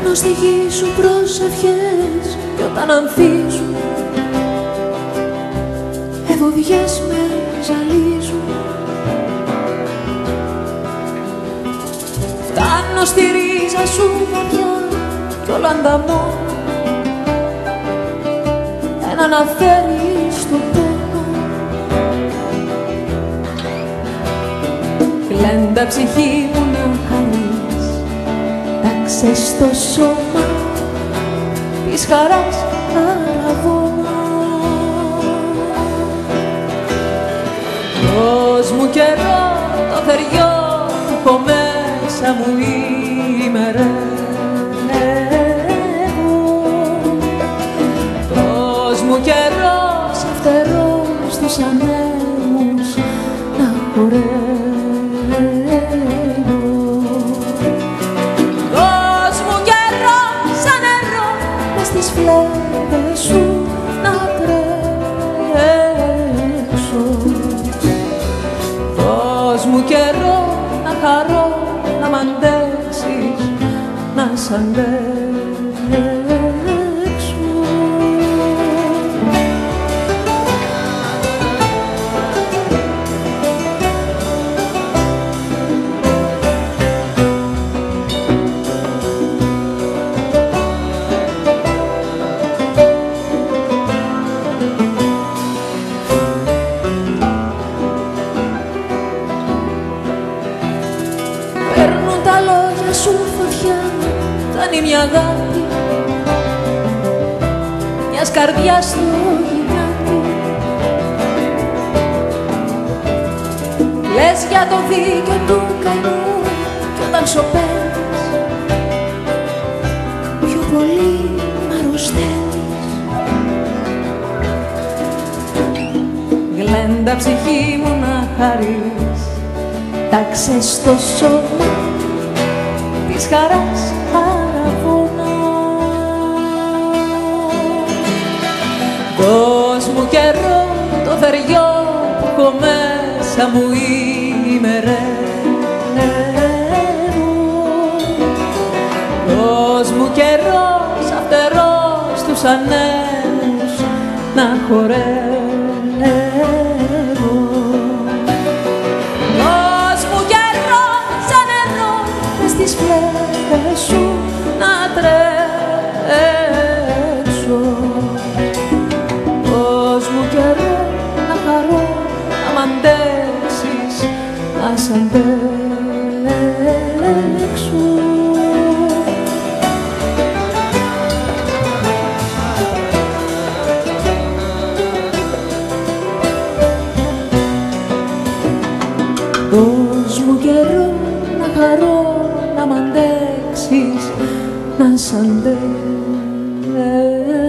Κάνω στη γη σου προσευχές κι όταν ανθίζουν ευωδιές με ζαλίζουν. Φτάνω στη ρίζα σου βαθιά κι όλα ανταμώνω έναν αφέρει στο πόνο. Γλέντα ψυχή μου να χαρείς, τάξε στο σώμα της χαράς αραβώνα. Δώσ' μου καιρό το θεριό που έχω μέσα μου ημερεύω. Δώσ' μου καιρό σε φτερό στους ανέμους να χορεύω. Δώσ' μου καιρό σαν νερό μες στις φλέβες σου να τρέξω. Δώσ' μου καιρό να χαρώ, να μ' αντέξεις, να σ' αντέξω. Παίρνουν τα λόγια σου φωτιά, φτάνει μια αγάπη μιας καρδιάς στο γιγάντι. Λες για το δίκαιο του καημού κι όταν σωπαίνεις πιο πολύ μ' αρρωσταίνεις. Γλέντα ψυχή μου να χαρείς, τάξε στο σώμα της χαράς αραβώνα. Δώσ' μου καιρό το θεριό που έχω μέσα μου ημερεύω. Δώσ' μου καιρό σαν φτερό στους ανέμους να χορεύω. Στις φλέβες σου να τρέξω. Δώσ' μου καιρό να χαρώ, να μ' αντέξεις, να σ' αντέξω. Δώσ' μου καιρό να χαρώ, να μ' αντέξεις, να σ' αντέξω.